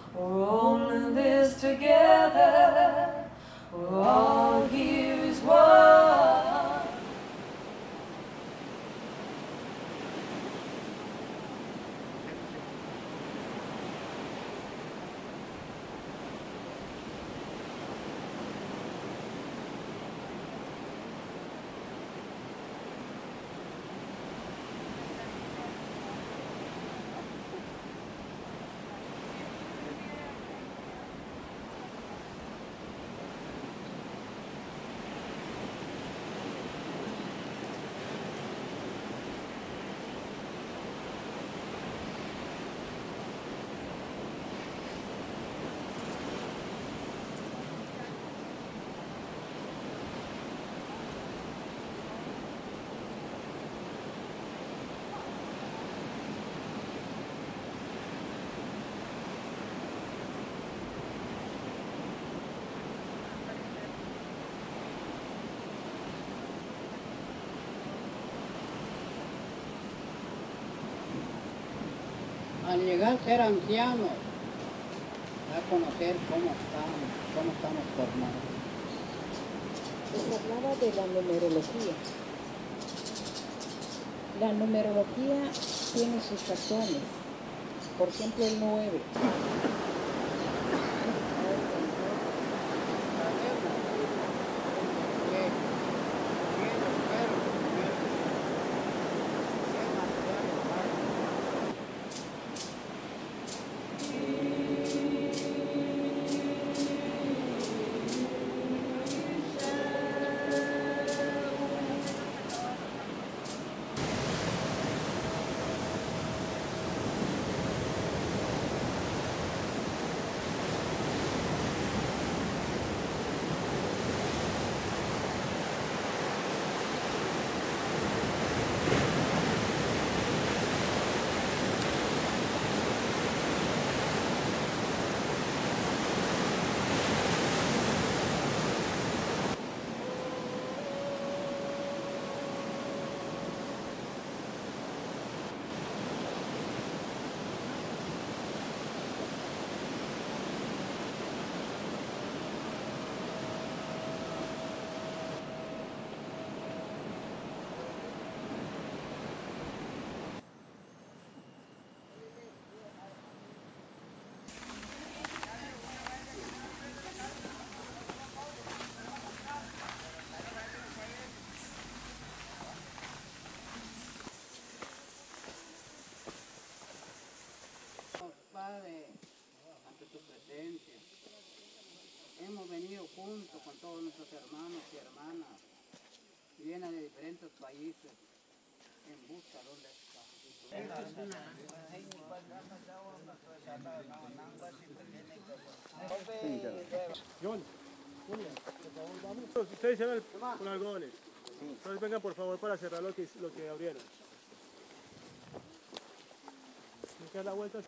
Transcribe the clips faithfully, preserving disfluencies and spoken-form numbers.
We're all in this together. We're all here as one. Al llegar a ser anciano, a conocer cómo estamos, cómo estamos formados. Les hablaba de la numerología. La numerología tiene sus razones. Por ejemplo, el nueve. Padre, ante tu presencia, hemos venido juntos con todos nuestros hermanos y hermanas, que vienen de diferentes países, en busca de dónde está. John, ustedes hicieron con algodones. Entonces vengan por favor para cerrar lo que, lo que abrieron. Hay que dar la vuelta.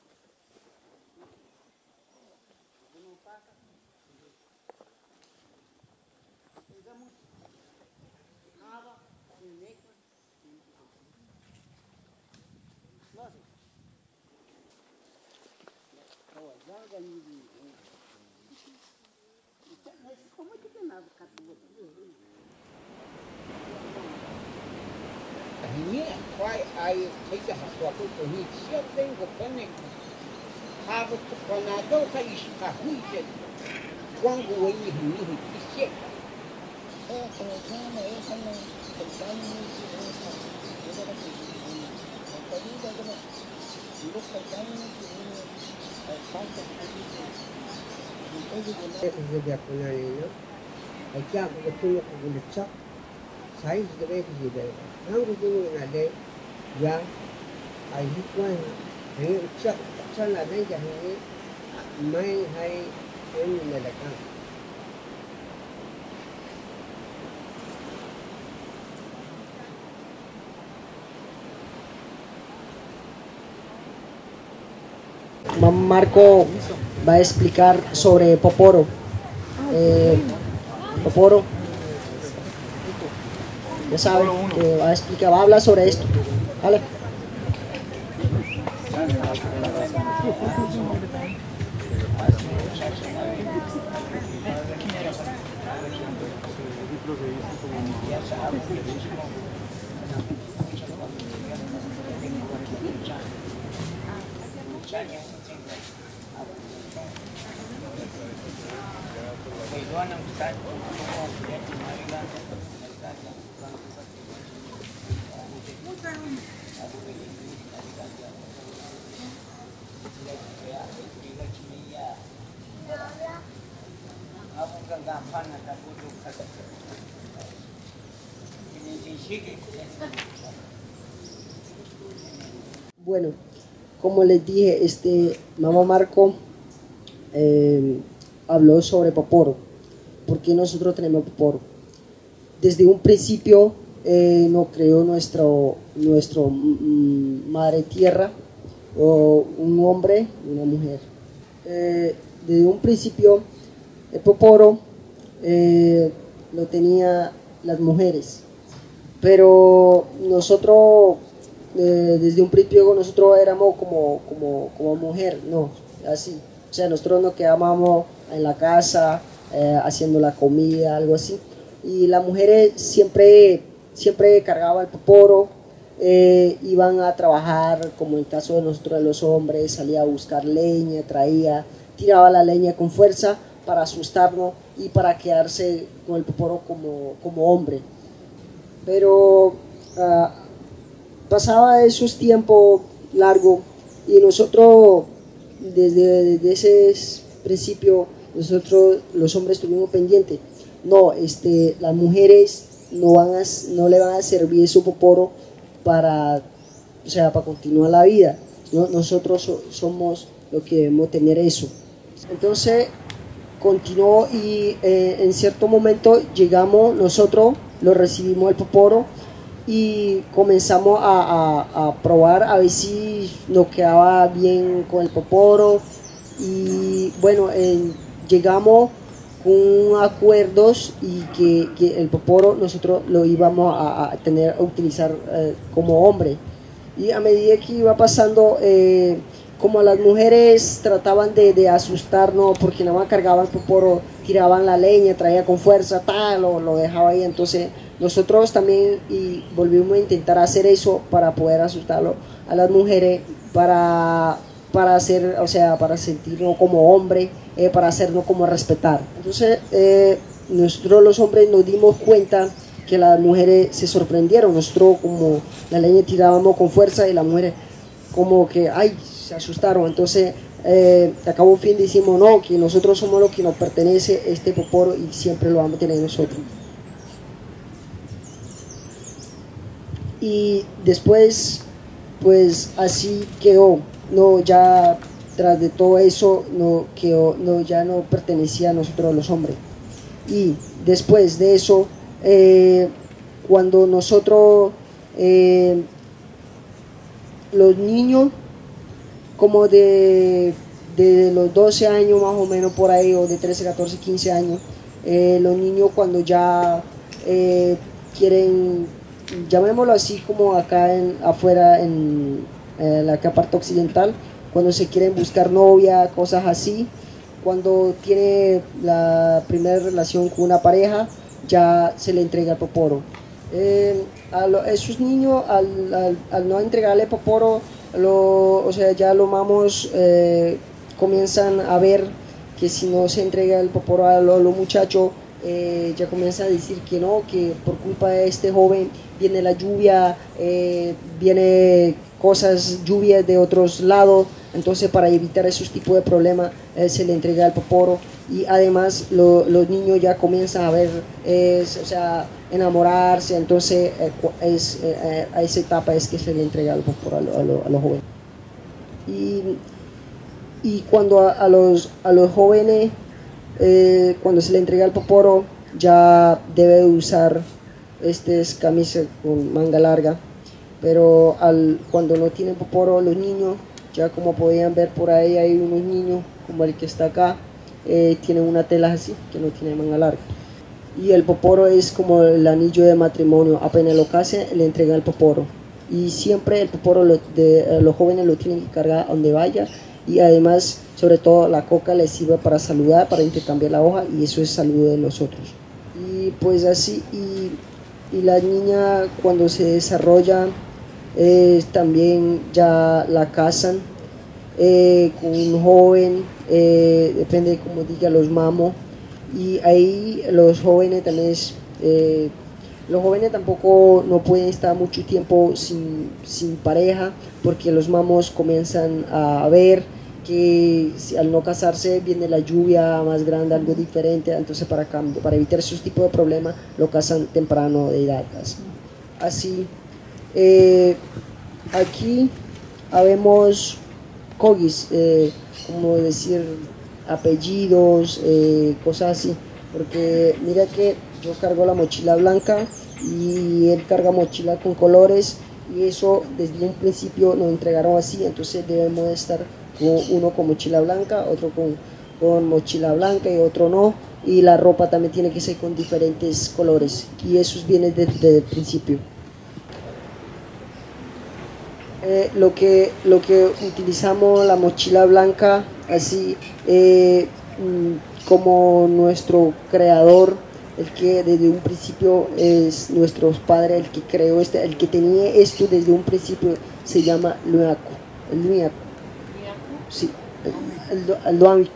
Hini kwai ai keja haswatu to ni sia tengo pene hava to panado ka iska huije wangu wenye hini hisie eh eh kana eh kana tani ni si esa esa ka tani da da ni ka tani ni ai falta Eso de apoyar ello. Hay que hacer que tú lo comuniques. Sabes que debe ser. Nangu dulu nade ya ai hikwan ai ucap sana dai jahi mai hai en melakan. Marco va a explicar sobre Poporo. Eh, Poporo, ya saben que va a explicar, va a hablar sobre esto. ¿Vale? Bueno, como les dije, este, Mamá Marco eh, habló sobre Poporo. ¿Por qué nosotros tenemos Poporo? Desde un principio eh, nos creó nuestro, nuestro mm, madre tierra, o un hombre y una mujer. Eh, desde un principio el Poporo eh, lo tenía las mujeres, pero nosotros eh, desde un principio nosotros éramos como, como, como mujer, no, así, o sea, nosotros nos quedábamos en la casa eh, haciendo la comida, algo así, y las mujeres siempre, siempre cargaban el Poporo, eh, iban a trabajar, como en el caso de nosotros de los hombres, salía a buscar leña, traía, tiraba la leña con fuerza para asustarnos y para quedarse con el Poporo como, como hombre. Pero uh, pasaba esos tiempos largos y nosotros desde, desde ese principio nosotros los hombres estuvimos pendientes. No, este, las mujeres no, van a, no le van a servir su Poporo para, o sea, para continuar la vida, ¿no? Nosotros so, somos los que debemos tener eso. Entonces continuó y eh, en cierto momento llegamos, nosotros lo recibimos el Poporo y comenzamos a, a, a probar a ver si nos quedaba bien con el Poporo, y bueno, eh, llegamos con acuerdos y que, que el Poporo nosotros lo íbamos a, a tener a utilizar eh, como hombre, y a medida que iba pasando eh, como las mujeres trataban de, de asustarnos porque nada más cargaban el Poporo, tiraban la leña, traía con fuerza, tal, lo, lo dejaba ahí, entonces nosotros también y volvimos a intentar hacer eso para poder asustarlo a las mujeres, para, para hacer, o sea, para sentirnos como hombre, eh, para hacernos como respetar. Entonces eh, nosotros los hombres nos dimos cuenta que las mujeres se sorprendieron, nosotros como la leña tirábamos con fuerza y las mujeres como que, ay, se asustaron. Entonces eh, acabó fin decimos no, que nosotros somos los que nos pertenece este Poporo y siempre lo vamos a tener nosotros. Y después pues así quedó, no, ya tras de todo eso no quedó, no, ya no pertenecía a nosotros los hombres. Y después de eso eh, cuando nosotros eh, los niños como de, de los doce años más o menos por ahí, o de trece, catorce, quince años, eh, los niños cuando ya eh, quieren, llamémoslo así como acá en, afuera en eh, la parte occidental, cuando se quieren buscar novia, cosas así, cuando tiene la primera relación con una pareja, ya se le entrega el Poporo. Eh, a, lo, a esos niños, al, al, al no entregarle Poporo, Lo, o sea, ya los mamos eh, comienzan a ver que si no se entrega el Poporo a los, los muchachos, eh, ya comienzan a decir que no, que por culpa de este joven viene la lluvia, eh, viene cosas, lluvias de otros lados, entonces para evitar esos tipos de problemas eh, se le entrega el Poporo, y además lo, los niños ya comienzan a ver, eh, o sea, enamorarse, entonces eh, es, eh, a esa etapa es que se le entrega el Poporo a, lo, a, lo, a los jóvenes. Y, y cuando a, a, los, a los jóvenes, eh, cuando se le entrega el Poporo, ya debe usar estas camisas con manga larga, pero al, cuando no tienen Poporo los niños, ya como podían ver por ahí hay unos niños como el que está acá, eh, tienen una tela así, que no tiene manga larga. Y el Poporo es como el anillo de matrimonio, apenas lo casen le entregan el Poporo, y siempre el Poporo lo, de, los jóvenes lo tienen que cargar a donde vaya, y además sobre todo la coca les sirve para saludar, para intercambiar la hoja, y eso es saludo de los otros. Y pues así, y y la niña cuando se desarrolla eh, también ya la casan eh, con un joven, eh, depende de cómo diga, los mamos, y ahí los jóvenes también es, eh, los jóvenes tampoco no pueden estar mucho tiempo sin, sin pareja, porque los mamos comienzan a ver que si al no casarse viene la lluvia más grande, algo diferente, entonces para, para evitar esos tipos de problemas lo casan temprano de edad. Así, eh, aquí habemos cogis, eh, como decir apellidos, eh, cosas así, porque mira que yo cargo la mochila blanca y él carga mochila con colores, y eso desde un principio nos entregaron así, entonces debemos estar uno con mochila blanca, otro con, con mochila blanca y otro no, y la ropa también tiene que ser con diferentes colores, y eso viene desde, desde el principio. Eh, lo, que, lo que utilizamos la mochila blanca así eh, como nuestro creador, el que desde un principio es nuestro padre, el que creó este, el que tenía esto desde un principio, se llama Luaco, el Luaco. Sí, el Luámico,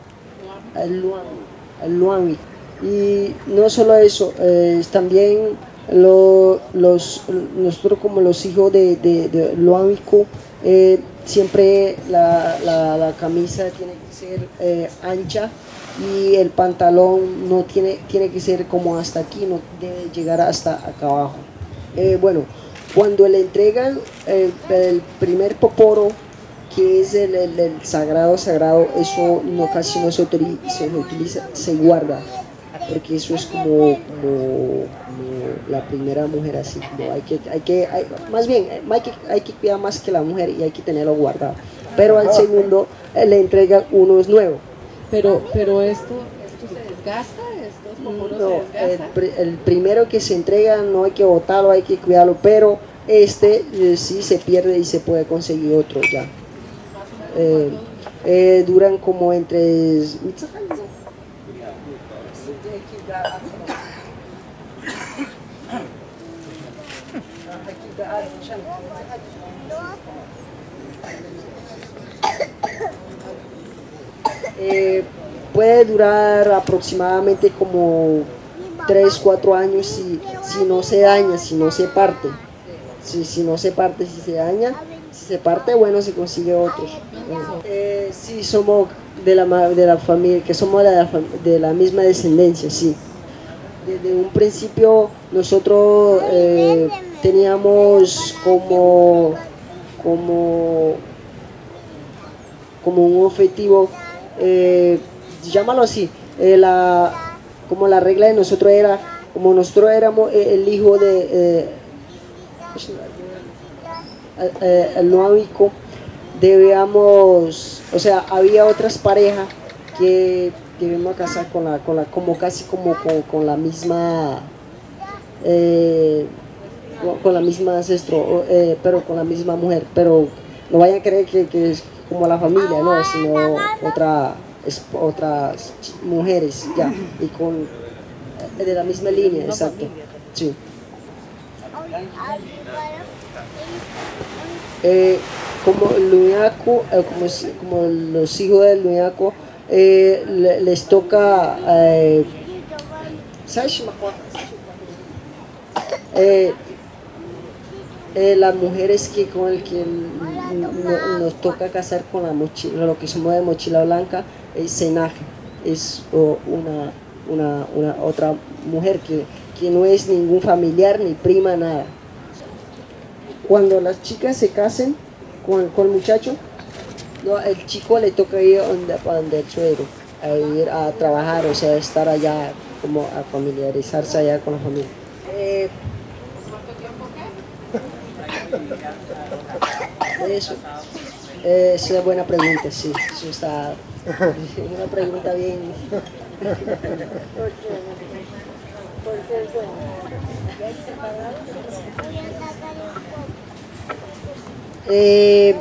el Luámico. Y no solo eso, eh, también lo, los, nosotros como los hijos de, de, de Luámico, eh, siempre la, la, la camisa tiene que ser eh, ancha, y el pantalón no tiene, tiene que ser como hasta aquí, no debe llegar hasta acá abajo. Eh, bueno, cuando le entregan eh, el primer poporo, que es el, el, el sagrado sagrado, eso no, casi no se utiliza, se utiliza, se guarda, porque eso es como, como, como la primera mujer, así, ¿no? hay que, hay que, hay, más bien, hay que, hay que cuidar más que la mujer y hay que tenerlo guardado, pero al segundo eh, le entregan unos nuevos. Pero, pero esto, esto se desgasta, estos poporos No, se desgastan. el, el primero que se entrega no hay que botarlo, hay que cuidarlo, pero este eh, sí se pierde y se puede conseguir otro ya. Eh, eh, duran como entre eh, puede durar aproximadamente como tres cuatro años si, si no se daña, si no se parte. Si, si no se parte, si se daña, si se parte, bueno, se consigue otros. Eh, sí, somos de la, de la familia, que somos de la, de la misma descendencia, sí. Desde un principio nosotros eh, teníamos como, como, como un objetivo, eh, llámalo así, eh, la, como la regla de nosotros era, como nosotros éramos el hijo de eh, el Luámico, debíamos, o sea, había otras parejas que debíamos casar con la, con la, como casi como con, con la misma, eh, con la misma ancestro, eh, pero con la misma mujer, pero no vayan a creer que, que es como la familia, no, sino otra, es, otras mujeres, ya, y con, de la misma línea, exacto, sí. Eh, como el Luñaco, eh, como, como los hijos del Luñaco, eh, le, les toca eh, eh, eh, las mujeres que con el que no, nos toca casar con la mochila, lo que somos de mochila blanca, es cenaje, es oh, una, una, una otra mujer que, que no es ningún familiar ni prima, nada. Cuando las chicas se casen con, con el muchacho, no, el chico le toca ir donde, donde el suegro, a ir a trabajar, o sea, estar allá, como a familiarizarse allá con la familia. Eh, eso, eh, es una buena pregunta, sí, eso está, una pregunta bien. Eh,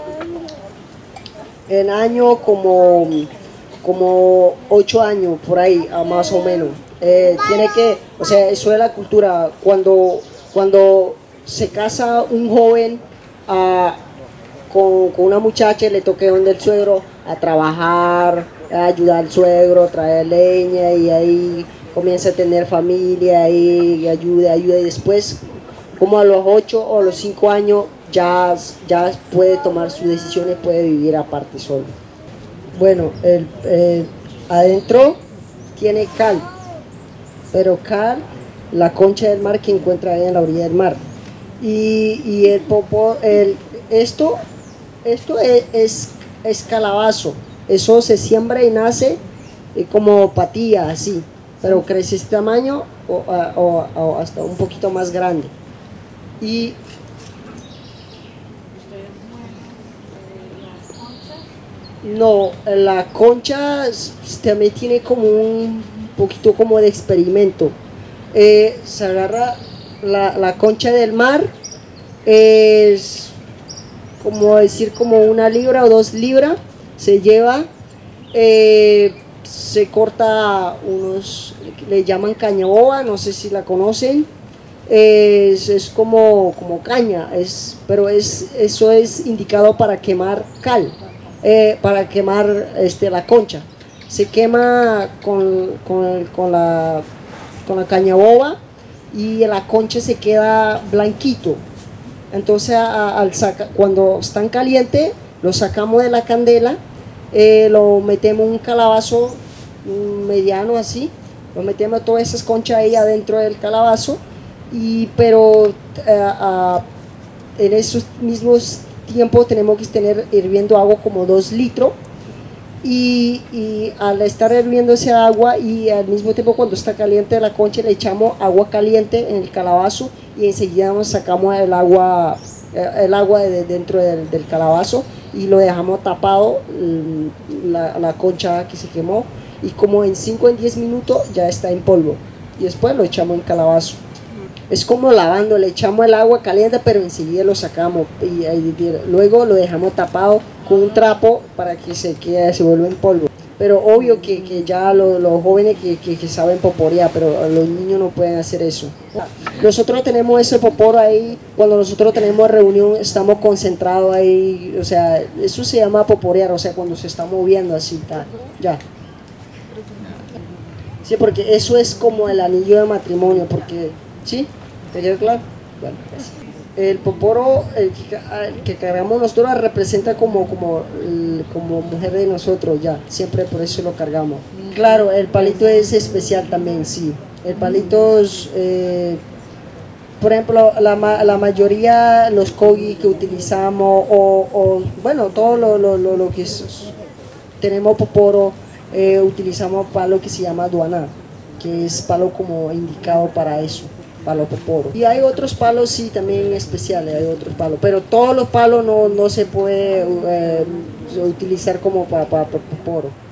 en año como, como ocho años por ahí, más o menos, Eh, tiene que, o sea, eso es la cultura. Cuando, cuando se casa un joven uh, con, con una muchacha, le toque donde el suegro a trabajar, a ayudar al suegro, traer leña y ahí comienza a tener familia y ayuda, ayuda y después, como a los ocho o a los cinco años, ya, ya puede tomar sus decisiones, puede vivir aparte solo. Bueno, el, el, adentro tiene cal, pero cal, la concha del mar que encuentra ahí en la orilla del mar. Y, y el popo, el, esto, esto es, es, es calabazo, eso se siembra y nace como patilla así, pero crece este tamaño o, o, o hasta un poquito más grande. Y no, la concha también tiene como un poquito como de experimento. Eh, se agarra la, la concha del mar, es como decir como una libra o dos libras, se lleva, eh, se corta unos, le llaman caña boba, no sé si la conocen. Es, es como, como caña, es, pero es, eso es indicado para quemar cal. Eh, para quemar este, la concha. Se quema con, con, con, la, con la caña boba y la concha se queda blanquito. Entonces a, al saca, cuando están calientes lo sacamos de la candela, eh, lo metemos en un calabazo mediano así, lo metemos todas esas conchas ahí adentro del calabazo, y, pero uh, uh, en esos mismos tiempo tenemos que tener hirviendo agua como dos litros y, y al estar hirviendo ese agua y al mismo tiempo cuando está caliente la concha le echamos agua caliente en el calabazo y enseguida nos sacamos el agua el agua de dentro del, del calabazo y lo dejamos tapado la, la concha que se quemó y como en cinco o diez minutos ya está en polvo y después lo echamos en calabazo. Es como lavando, le echamos el agua caliente pero enseguida lo sacamos y, y, y luego lo dejamos tapado con un trapo para que se, quede, se vuelva en polvo. Pero obvio que, que ya lo, los jóvenes que, que, que saben poporear, pero los niños no pueden hacer eso. Nosotros tenemos ese poporo ahí, cuando nosotros tenemos reunión estamos concentrados ahí, o sea, eso se llama poporear, o sea, cuando se está moviendo así, ta, ya. Sí, porque eso es como el anillo de matrimonio, porque, ¿sí? ¿Te queda claro? Bueno, el poporo, el que, el que cargamos nosotros representa como, como, el, como mujer de nosotros ya, siempre por eso lo cargamos. Claro, el palito es especial también, sí. El palito es, eh, por ejemplo, la, la mayoría, los kogi que utilizamos, o, o bueno, todo lo, lo, lo, lo que es, tenemos poporo, eh, utilizamos palo que se llama duaná, que es palo como indicado para eso. Palo poporo. Y hay otros palos sí también especiales, hay otros palos, pero todos los palos no, no se puede eh, utilizar como para, para, para poporo.